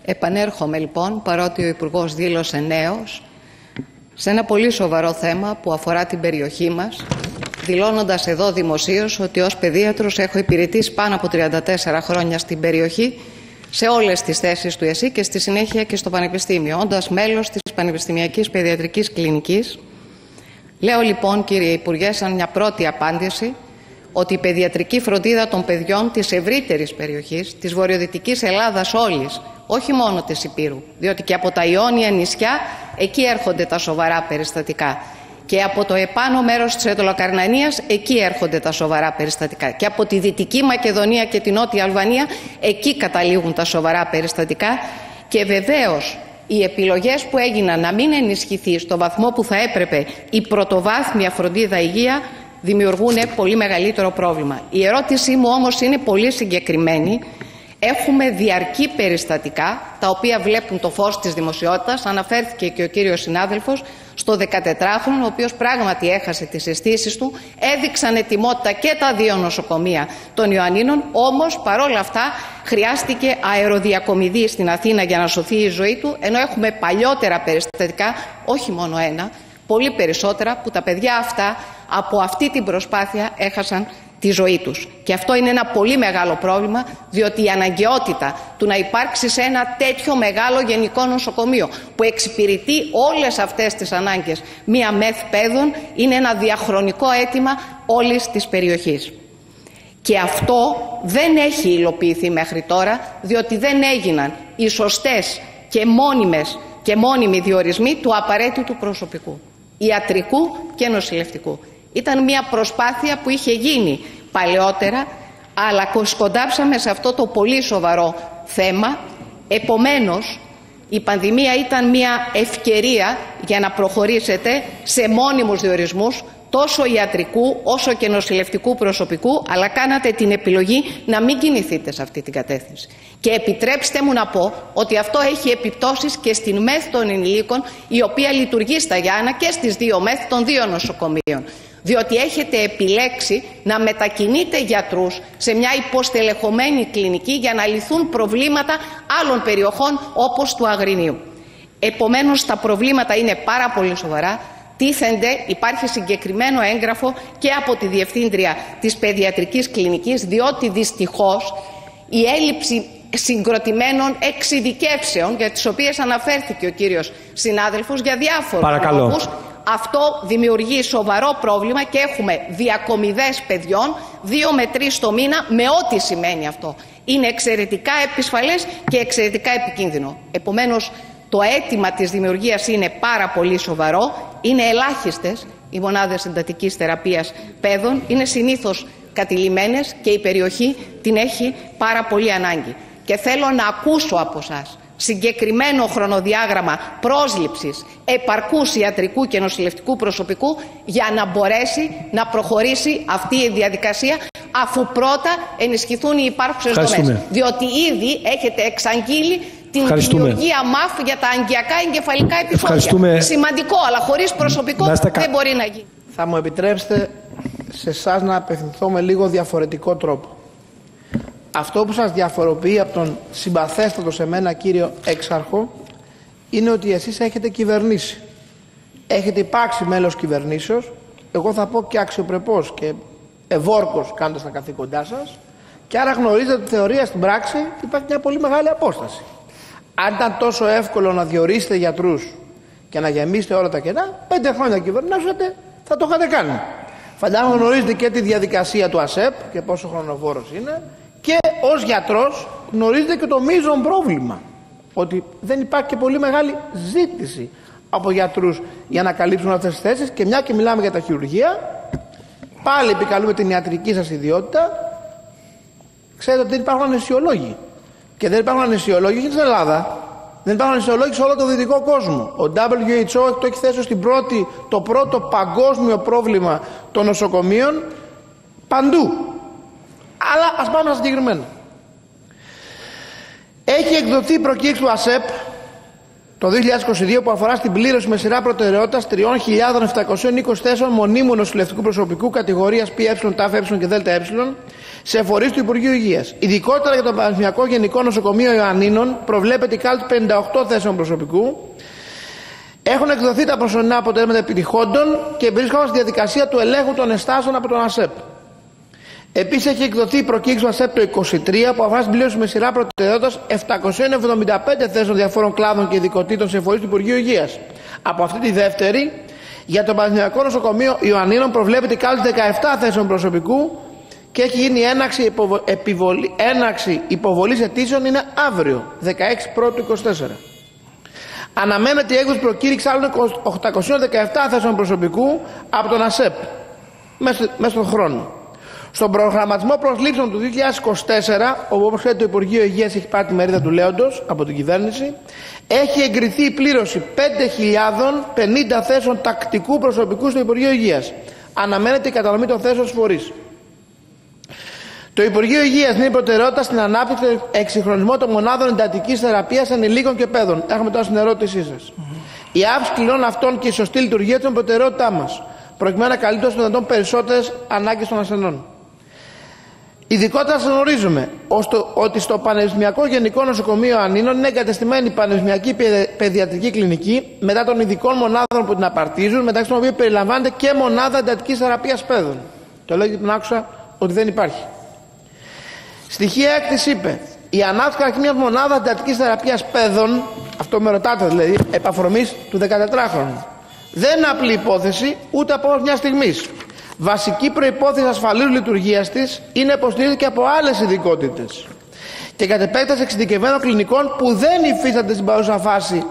Επανέρχομαι λοιπόν, παρότι ο Υπουργός δήλωσε νέος, σε ένα πολύ σοβαρό θέμα που αφορά την περιοχή μας, δηλώνοντας εδώ δημοσίως ότι ως παιδίατρος έχω υπηρετήσει πάνω από 34 χρόνια στην περιοχή, σε όλες τις θέσεις του ΕΣΥ και στη συνέχεια και στο Πανεπιστήμιο, όντας μέλος της Πανεπιστημιακής Παιδιατρικής Κλινικής. Λέω λοιπόν, κύριε Υπουργέ, σαν μια πρώτη απάντηση, ότι η παιδιατρική φροντίδα των παιδιών της ευρύτερης περιοχής, της βορειοδυτικής Ελλάδας όλης, όχι μόνο της Ηπείρου, διότι και από τα Ιόνια νησιά εκεί έρχονται τα σοβαρά περιστατικά, και από το επάνω μέρος της Ετωλοκαρνανίας εκεί έρχονται τα σοβαρά περιστατικά, και από τη Δυτική Μακεδονία και την Νότια Αλβανία εκεί καταλήγουν τα σοβαρά περιστατικά. Και βεβαίως οι επιλογές που έγιναν να μην ενισχυθεί στο βαθμό που θα έπρεπε η πρωτοβάθμια φροντίδα υγεία δημιουργούν πολύ μεγαλύτερο πρόβλημα. Η ερώτησή μου όμως είναι πολύ συγκεκριμένη. Έχουμε διαρκή περιστατικά, τα οποία βλέπουν το φως της δημοσιότητας. Αναφέρθηκε και ο κύριος συνάδελφος στο 14χρονο, ο οποίος πράγματι έχασε τις αισθήσεις του. Έδειξαν ετοιμότητα και τα δύο νοσοκομεία των Ιωαννίνων, όμως παρόλα αυτά χρειάστηκε αεροδιακομιδή στην Αθήνα για να σωθεί η ζωή του, ενώ έχουμε παλιότερα περιστατικά, όχι μόνο ένα, πολύ περισσότερα, που τα παιδιά αυτά από αυτή την προσπάθεια έχασαν τη ζωή τους. Και αυτό είναι ένα πολύ μεγάλο πρόβλημα, διότι η αναγκαιότητα του να υπάρξει σε ένα τέτοιο μεγάλο γενικό νοσοκομείο που εξυπηρετεί όλες αυτές τις ανάγκες μία ΜΕΘ παιδών είναι ένα διαχρονικό αίτημα όλης της περιοχής. Και αυτό δεν έχει υλοποιηθεί μέχρι τώρα, διότι δεν έγιναν οι σωστές και μόνιμοι διορισμοί του απαραίτητου προσωπικού, ιατρικού και νοσηλευτικού. Ήταν μια προσπάθεια που είχε γίνει παλαιότερα, αλλά σκοντάψαμε σε αυτό το πολύ σοβαρό θέμα. Επομένως, η πανδημία ήταν μια ευκαιρία για να προχωρήσετε σε μόνιμους διορισμούς τόσο ιατρικού όσο και νοσηλευτικού προσωπικού, αλλά κάνατε την επιλογή να μην κινηθείτε σε αυτή την κατεύθυνση. Και επιτρέψτε μου να πω ότι αυτό έχει επιπτώσεις και στην ΜΕΘ των ενηλίκων, η οποία λειτουργεί στα Γιάννα και στις δύο ΜΕΘ των δύο νοσοκομείων. Διότι έχετε επιλέξει να μετακινείτε γιατρούς σε μια υποστελεχωμένη κλινική για να λυθούν προβλήματα άλλων περιοχών όπως του Αγρινίου. Επομένως, τα προβλήματα είναι πάρα πολύ σοβαρά. Τίθενται, υπάρχει συγκεκριμένο έγγραφο και από τη Διευθύντρια της Παιδιατρικής Κλινικής, διότι δυστυχώς η έλλειψη συγκροτημένων εξειδικεύσεων, για τις οποίες αναφέρθηκε ο κύριος συνάδελφος, για διάφορους λόγους, αυτό δημιουργεί σοβαρό πρόβλημα και έχουμε διακομιδές παιδιών 2 με 3 το μήνα, με ό,τι σημαίνει αυτό. Είναι εξαιρετικά επισφαλές και εξαιρετικά επικίνδυνο. Επομένως, το αίτημα της δημιουργίας είναι πάρα πολύ σοβαρό. Είναι ελάχιστες οι μονάδες εντατικής θεραπείας παιδών, είναι συνήθως κατηλημμένες και η περιοχή την έχει πάρα πολύ ανάγκη. Και θέλω να ακούσω από εσάς συγκεκριμένο χρονοδιάγραμμα πρόσληψης επαρκούς ιατρικού και νοσηλευτικού προσωπικού για να μπορέσει να προχωρήσει αυτή η διαδικασία, αφού πρώτα ενισχυθούν οι υπάρχουσες δομές. Διότι ήδη έχετε εξαγγείλει την δημιουργία ΜΑΦ για τα αγκιακά εγκεφαλικά επεισόδια. Σημαντικό, αλλά χωρίς προσωπικό δεν μπορεί να γίνει. Θα μου επιτρέψετε σε εσάς να απευθυνθώ με λίγο διαφορετικό τρόπο. Αυτό που σας διαφοροποιεί από τον συμπαθέστατο σε μένα κύριο Έξαρχο είναι ότι εσείς έχετε κυβερνήσει. Έχετε υπάρξει μέλος κυβερνήσεως, εγώ θα πω και αξιοπρεπώς και ευόρκος κάνοντας τα καθήκοντά σας, και άρα γνωρίζετε ότι θεωρία στην πράξη υπάρχει μια πολύ μεγάλη απόσταση. Αν ήταν τόσο εύκολο να διορίσετε γιατρούς και να γεμίσετε όλα τα κενά, 5 χρόνια κυβερνάσατε, θα το είχατε κάνει. Φαντάζομαι γνωρίζετε και τη διαδικασία του ΑΣΕΠ και πόσο χρονοβόρος είναι, και ως γιατρός γνωρίζετε και το μείζον πρόβλημα, ότι δεν υπάρχει και πολύ μεγάλη ζήτηση από γιατρούς για να καλύψουν αυτές τις θέσεις. Και μια και μιλάμε για τα χειρουργεία, πάλι επικαλούμε την ιατρική σας ιδιότητα. Ξέρετε ότι δεν υπάρχουν αναισιολόγοι. Και δεν υπάρχουν αναισιολόγοι στην Ελλάδα. Δεν υπάρχουν αναισιολόγοι σε όλο το δυτικό κόσμο. Ο WHO το έχει θέσει το πρώτο παγκόσμιο πρόβλημα των νοσοκομείων παντού. Αλλά ας πάμε στα συγκεκριμένα. Έχει εκδοθεί προκήρυξη του ΑΣΕΠ το 2022 που αφορά στην πλήρωση με σειρά προτεραιότητας 3.720 θέσεων μονίμου νοσηλευτικού προσωπικού κατηγορίας ΠΕ, ΤΑΦΕ και ΔΕΛΤΑΕ σε φορείς του Υπουργείου Υγείας. Ειδικότερα για το Πανεπιστημιακό Γενικό Νοσοκομείο Ιωαννίνων προβλέπεται η κάλυψη 58 θέσεων προσωπικού. Έχουν εκδοθεί τα προσωρινά αποτελέσματα επιτυχόντων και βρίσκονται στη διαδικασία του ελέγχου των εστάσεων από τον ΑΣΕΠ. Επίσης, έχει εκδοθεί η προκήρυξη του ΑΣΕΠ το 2023 που αφορά στην πλήρωση με σειρά προτεραιότητας 775 θέσεων διαφόρων κλάδων και ειδικοτήτων σε φορείς του Υπουργείου Υγείας. Από αυτή τη δεύτερη, για το Πανεπιστημιακό Νοσοκομείο Ιωαννίνων προβλέπεται η κάλυψη 17 θέσεων προσωπικού και έχει γίνει έναξη υποβολής αιτήσεων είναι αύριο, 16 Πρώτου 24. Αναμένεται η έκδοση προκήρυξη άλλων 817 θέσεων προσωπικού από τον ΑΣΕΠ μέσα στον χρόνο. Στον προγραμματισμό προσλήψεων του 2024, όπου όπως ξέρετε το Υπουργείο Υγείας έχει πάρει τη μερίδα του λέοντος από την κυβέρνηση, έχει εγκριθεί η πλήρωση 5.050 θέσεων τακτικού προσωπικού στο Υπουργείο Υγείας. Αναμένεται η κατανομή των θέσεων στους φορείς. Το Υπουργείο Υγείας δίνει προτεραιότητα στην ανάπτυξη και εξυγχρονισμό των μονάδων εντατικής θεραπείας ενηλίκων και παιδών. Έχουμε τώρα στην ερώτησή σας. Η αύξηση κλινών αυτών και η σωστή λειτουργία του είναι προτεραιότητά μας, προκειμένου να καλύπτουν όσο δυνατόν περισσότερες ανάγκες των ασθενών. Ειδικότερα σας γνωρίζουμε ότι στο Πανεπιστημιακό Γενικό Νοσοκομείο Ιωαννίνων είναι εγκατεστημένη η Πανεπιστημιακή Παιδιατρική Κλινική μετά των ειδικών μονάδων που την απαρτίζουν, μεταξύ των οποίων περιλαμβάνεται και μονάδα εντατικής θεραπείας παιδών. Το λέω γιατί την άκουσα ότι δεν υπάρχει. Στοιχεία έκτης είπε: η ανάπτυξη καταρχήν μιας μονάδας εντατικής θεραπείας παιδών, αυτό με ρωτάτε δηλαδή, επαφορμής του 14χρονου, δεν είναι απλή υπόθεση ούτε από μια στιγμή. Βασική προϋπόθεση ασφαλούς λειτουργίας της είναι υποστηρίζεται και από άλλες ειδικότητες και κατ' επέκταση εξειδικευμένων κλινικών που δεν υφίστανται στην παρούσα φάση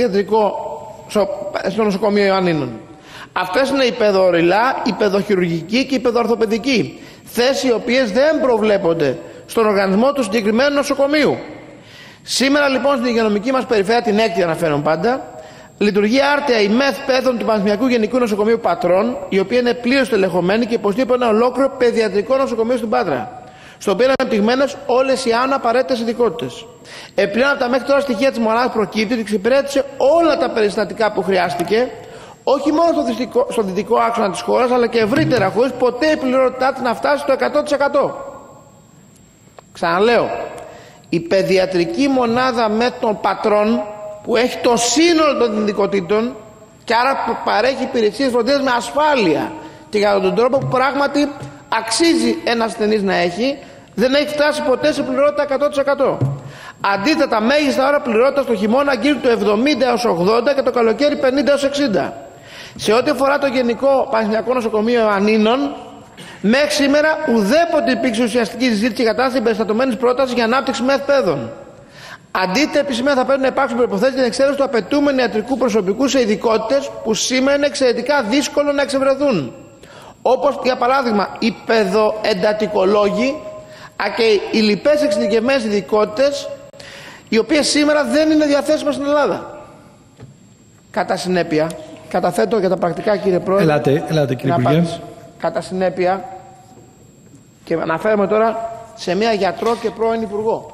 στο νοσοκομείο Ιωαννίνων. Αυτές είναι η παιδοορειλά, η παιδοχειρουργική και η παιδοορθοπαιδική, θέσεις οι οποίες δεν προβλέπονται στον οργανισμό του συγκεκριμένου νοσοκομείου. Σήμερα λοιπόν στην υγειονομική μας περιφέρεια, την έκτη αναφέρομαι πάντα, λειτουργεί άρτια η ΜΕΘ παιδών του Πανεπιστημιακού Γενικού Νοσοκομείου Πατρών, η οποία είναι πλήρως τελεχωμένη και υποστηρίζει ένα ολόκληρο παιδιατρικό νοσοκομείο στην Πάτρα, στο οποίο είναι αναπτυγμένες όλες οι άνω απαραίτητες ειδικότητες. Επιπλέον από τα μέχρι τώρα στοιχεία της μονάδας προκύπτει ότι εξυπηρέτησε όλα τα περιστατικά που χρειάστηκε, όχι μόνο στο δυτικό άξονα της χώρας, αλλά και ευρύτερα, χωρίς ποτέ η πληρότητά της να φτάσει στο 100%. Ξαναλέω, η παιδιατρική μονάδα ΜΕΘ των Πατρών, που έχει το σύνολο των ειδικοτήτων και άρα παρέχει υπηρεσίες φροντίδας με ασφάλεια και για τον τρόπο που πράγματι αξίζει ένας ασθενής να έχει, δεν έχει φτάσει ποτέ σε πληρότητα 100%. Αντίθετα, μέγιστα ώρα πληρότητα το χειμώνα αγγίζει το 70 έως 80 και το καλοκαίρι 50 έως 60. Σε ό,τι αφορά το Γενικό Πανεπιστημιακό Νοσοκομείο Ιωαννίνων, μέχρι σήμερα ουδέποτε υπήρξε ουσιαστική συζήτηση και κατάσταση περιστατωμένης πρότασης για ανάπτυξη ΜΕΘ παιδών. Αντίθετα, επισημένα θα πρέπει να υπάρξουν προϋποθέσεις για την εξαίρεση του απαιτούμενου ιατρικού προσωπικού σε ειδικότητες που σήμερα είναι εξαιρετικά δύσκολο να εξευρεθούν. Όπως για παράδειγμα οι παιδοεντατικολόγοι και οι λοιπές εξειδικευμένες ειδικότητες, οι οποίες σήμερα δεν είναι διαθέσιμες στην Ελλάδα. Κατά συνέπεια, καταθέτω για τα πρακτικά, κύριε Πρόεδρε. Ελάτε κύριε Υπουργέ. Κατά συνέπεια, και αναφέρομαι τώρα σε μια γιατρό και πρώην υπουργό.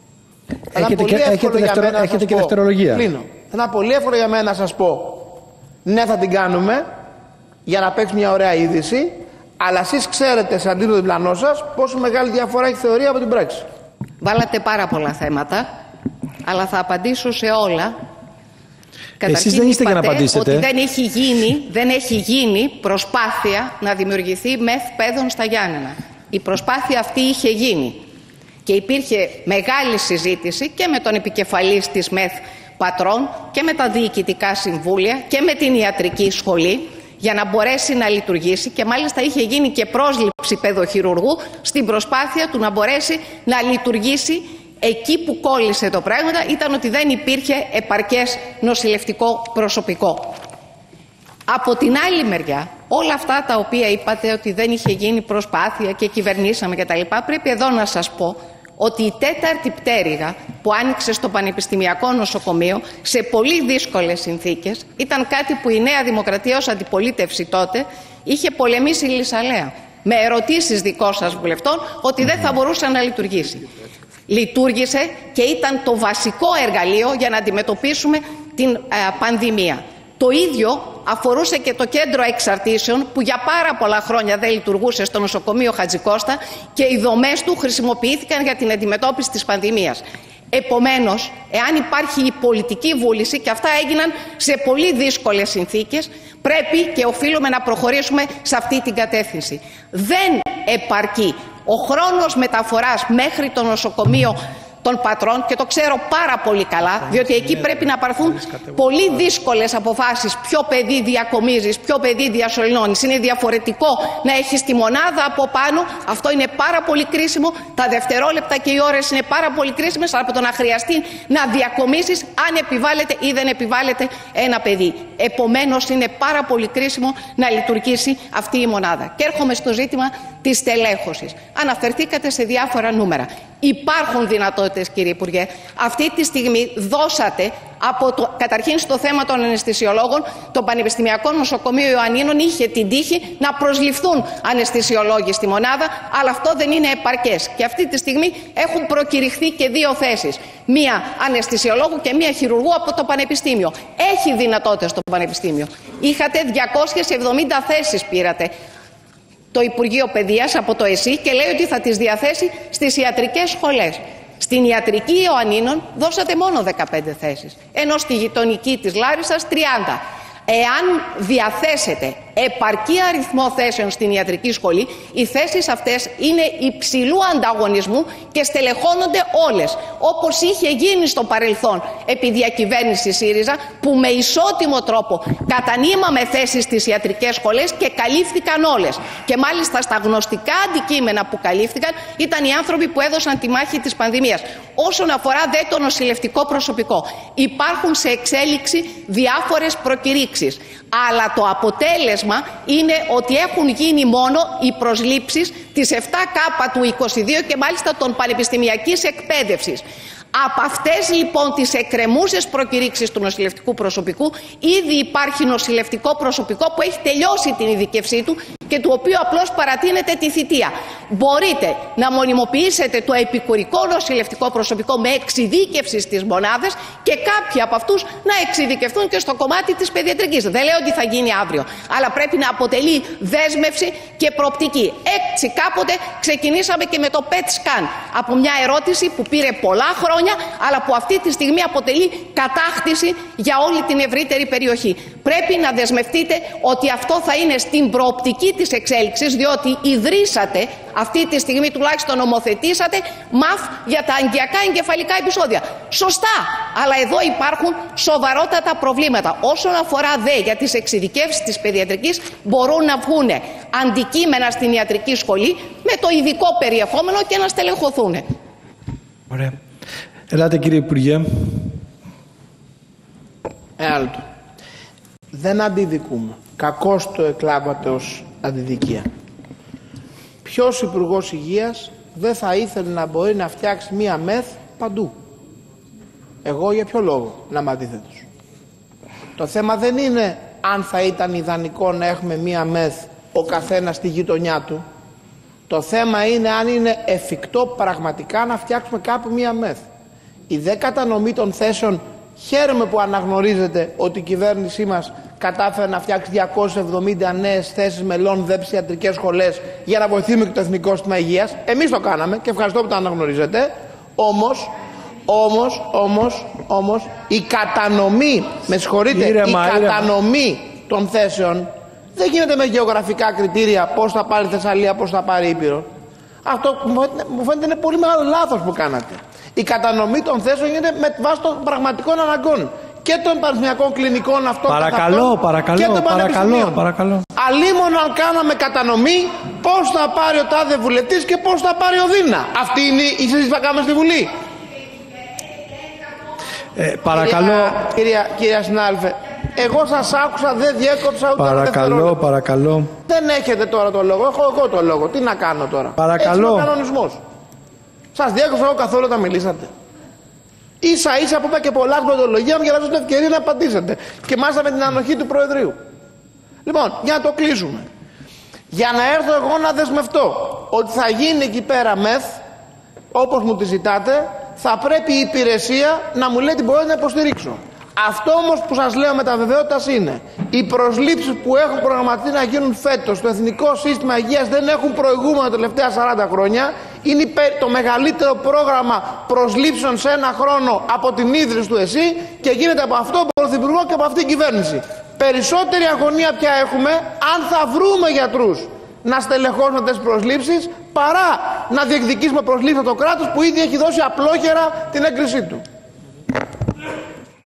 Έχετε και δευτερολογία. Κλείνω. Θα είναι πολύ εύκολο για μένα να σας πω ναι, θα την κάνουμε για να παίξει μια ωραία είδηση, αλλά εσείς ξέρετε σε αντίθετο διπλανό σας πόσο μεγάλη διαφορά έχει θεωρία από την πράξη. Βάλατε πάρα πολλά θέματα, αλλά θα απαντήσω σε όλα. Εσείς δεν είστε για να απαντήσετε. Ότι δεν έχει γίνει προσπάθεια να δημιουργηθεί ΜΕΘ παιδών στα Γιάννενα. Η προσπάθεια αυτή είχε γίνει. Και υπήρχε μεγάλη συζήτηση και με τον επικεφαλής της ΜΕΘ Πατρών και με τα διοικητικά συμβούλια και με την ιατρική σχολή για να μπορέσει να λειτουργήσει, και μάλιστα είχε γίνει και πρόσληψη παιδοχειρουργού στην προσπάθεια του να μπορέσει να λειτουργήσει. Εκεί που κόλλησε το πράγμα ήταν ότι δεν υπήρχε επαρκές νοσηλευτικό προσωπικό. Από την άλλη μεριά, όλα αυτά τα οποία είπατε ότι δεν είχε γίνει προσπάθεια και κυβερνήσαμε κτλ., πρέπει εδώ να σας πω ότι η τέταρτη πτέρυγα που άνοιξε στο Πανεπιστημιακό Νοσοκομείο σε πολύ δύσκολες συνθήκες ήταν κάτι που η Νέα Δημοκρατία ως αντιπολίτευση τότε είχε πολεμήσει λυσαλέα, με ερωτήσεις δικών σας βουλευτών ότι δεν θα μπορούσε να λειτουργήσει. Λειτουργήσε και ήταν το βασικό εργαλείο για να αντιμετωπίσουμε την πανδημία. Το ίδιο αφορούσε και το κέντρο εξαρτήσεων που για πάρα πολλά χρόνια δεν λειτουργούσε στο νοσοκομείο Χατζικώστα και οι δομές του χρησιμοποιήθηκαν για την αντιμετώπιση της πανδημίας. Επομένως, εάν υπάρχει η πολιτική βούληση, και αυτά έγιναν σε πολύ δύσκολες συνθήκες, πρέπει και οφείλουμε να προχωρήσουμε σε αυτή την κατεύθυνση. Δεν επαρκεί ο χρόνος μεταφοράς μέχρι το νοσοκομείο των Πατρών, και το ξέρω πάρα πολύ καλά, διότι εκεί πρέπει να πάρθουν πολύ δύσκολες αποφάσεις. Ποιο παιδί διακομίζεις, ποιο παιδί διασωληνώνεις. Είναι διαφορετικό να έχεις τη μονάδα από πάνω, αυτό είναι πάρα πολύ κρίσιμο. Τα δευτερόλεπτα και οι ώρες είναι πάρα πολύ κρίσιμες, από το να χρειαστεί να διακομίσεις αν επιβάλλεται ή δεν επιβάλλεται ένα παιδί. Επομένως, είναι πάρα πολύ κρίσιμο να λειτουργήσει αυτή η μονάδα. Και έρχομαι στο ζήτημα της τελέχωσης. Αναφερθήκατε σε διάφορα νούμερα. Υπάρχουν δυνατότητες, κύριε Υπουργέ. Αυτή τη στιγμή δώσατε, καταρχήν στο θέμα των αναισθησιολόγων, το Πανεπιστημιακό Νοσοκομείο Ιωαννίνων είχε την τύχη να προσληφθούν αναισθησιολόγοι στη μονάδα, αλλά αυτό δεν είναι επαρκές. Και αυτή τη στιγμή έχουν προκηρυχθεί και 2 θέσεις. Μία αναισθησιολόγου και μία χειρουργού από το Πανεπιστήμιο. Έχει δυνατότητες στο Πανεπιστήμιο. Είχατε 270 θέσεις, πήρατε το Υπουργείο Παιδείας από το ΕΣΥ και λέει ότι θα τις διαθέσει στις ιατρικές σχολές. Στην ιατρική Ιωαννίνων δώσατε μόνο 15 θέσεις, ενώ στη γειτονική της Λάρισσας 30. Εάν διαθέσετε επαρκή αριθμό θέσεων στην ιατρική σχολή, οι θέσεις αυτές είναι υψηλού ανταγωνισμού και στελεχώνονται όλες. Όπως είχε γίνει στο παρελθόν επί διακυβέρνηση ΣΥΡΙΖΑ, που με ισότιμο τρόπο κατανείμαμε θέσεις στις ιατρικές σχολές και καλύφθηκαν όλες. Και μάλιστα στα γνωστικά αντικείμενα που καλύφθηκαν ήταν οι άνθρωποι που έδωσαν τη μάχη της πανδημίας. Όσον αφορά δε το νοσηλευτικό προσωπικό, υπάρχουν σε εξέλιξη διάφορες προκηρύξεις. Αλλά το αποτέλεσμα είναι ότι έχουν γίνει μόνο οι προσλήψεις της 7K του 22 και μάλιστα των πανεπιστημιακής εκπαίδευσης. Από αυτές λοιπόν τις εκκρεμούσες προκηρύξεις του νοσηλευτικού προσωπικού, ήδη υπάρχει νοσηλευτικό προσωπικό που έχει τελειώσει την ειδικευσή του και του οποίου απλώς παρατείνεται τη θητεία. Μπορείτε να μονιμοποιήσετε το επικουρικό νοσηλευτικό προσωπικό με εξειδίκευση στις μονάδες και κάποιοι από αυτούς να εξειδικευτούν και στο κομμάτι της παιδιατρικής. Δεν λέω ότι θα γίνει αύριο, αλλά πρέπει να αποτελεί δέσμευση και προοπτική. Έτσι κάποτε ξεκινήσαμε και με το PET scan, από μια ερώτηση που πήρε πολλά χρόνια, αλλά που αυτή τη στιγμή αποτελεί κατάκτηση για όλη την ευρύτερη περιοχή. Πρέπει να δεσμευτείτε ότι αυτό θα είναι στην προοπτική της εξέλιξης, διότι ιδρύσατε, αυτή τη στιγμή τουλάχιστον νομοθετήσατε, ΜΑΦ για τα αγκιακά εγκεφαλικά επεισόδια. Σωστά, αλλά εδώ υπάρχουν σοβαρότατα προβλήματα. Όσον αφορά δε για τις εξειδικεύσεις της παιδιατρικής, μπορούν να βγουν αντικείμενα στην ιατρική σχολή με το ειδικό περιεχόμενο και να στελεχωθούν. Ωραία. Ελάτε, κύριε Υπουργέ. Δεν αντιδικούμε. Κακώς το εκλάβατε ως αντιδικία. Ποιος Υπουργός Υγείας δεν θα ήθελε να μπορεί να φτιάξει μία ΜΕΘ παντού? Εγώ για ποιο λόγο να είμαι αντίθετος? Το θέμα δεν είναι αν θα ήταν ιδανικό να έχουμε μία ΜΕΘ ο καθένας στη γειτονιά του. Το θέμα είναι αν είναι εφικτό πραγματικά να φτιάξουμε κάπου μία ΜΕΘ. Η δε κατανομή των θέσεων, χαίρομαι που αναγνωρίζετε ότι η κυβέρνησή μας κατάφερε να φτιάξει 270 νέες θέσεις μελών δε ψυχιατρικές σχολές για να βοηθήσουμε και το Εθνικό Σύστημα Υγείας. Εμείς το κάναμε και ευχαριστώ που το αναγνωρίζετε. Όμως η κατανομή, με συγχωρείτε, η κατανομή των θέσεων δεν γίνεται με γεωγραφικά κριτήρια, πώς θα πάρει Θεσσαλία, πώς θα πάρει Ήπειρο. Αυτό μου φαίνεται είναι πολύ μεγάλο λάθος που κάνατε. Η κατανομή των θέσεων γίνεται με βάση των πραγματικών αναγκών και των πανεπιστημιακών κλινικών αυτών και των πανεπιστημίων. Αλίμονο αν κάναμε κατανομή πώς θα πάρει ο τάδε βουλευτής και πώς θα πάρει ο Δίνα. Αυτή είναι η συζήτηση που θα κάνουμε στη Βουλή. Παρακαλώ. Κυρία συνάδελφε, εγώ σας άκουσα, δεν διέκοψα ούτε παρακαλώ. Δεν έχετε τώρα το λόγο, έχω εγώ το λόγο. Τι να κάνω τώρα? Παρακαλώ. Έτσι είναι ο κανονισμός. Σας διέκοψα εγώ καθόλου όταν μιλήσατε? Ίσα ίσα που είπα και πολλά γνωτολογία μου για να δώσω την ευκαιρία να απαντήσετε. Και μάλιστα με την ανοχή του Προεδρείου. Λοιπόν, για να το κλείσουμε. Για να έρθω εγώ να δεσμευτώ ότι θα γίνει εκεί πέρα ΜΕΘ, όπως μου τη ζητάτε, θα πρέπει η υπηρεσία να μου λέει τι μπορώ να υποστηρίξω. Αυτό όμως που σας λέω με τα βεβαιότητας είναι οι προσλήψεις που έχουν προγραμματιστεί να γίνουν φέτος στο Εθνικό Σύστημα Υγείας δεν έχουν προηγούμενο τα τελευταία 40 χρόνια. Είναι το μεγαλύτερο πρόγραμμα προσλήψεων σε ένα χρόνο από την ίδρυση του ΕΣΥ και γίνεται από αυτό τον Πρωθυπουργό και από αυτήν την κυβέρνηση. Περισσότερη αγωνία πια έχουμε αν θα βρούμε γιατρούς να στελεχώσουμε αυτές τις προσλήψεις παρά να διεκδικήσουμε προσλήψεις από το κράτος που ήδη έχει δώσει απλόχερα την έγκρισή του.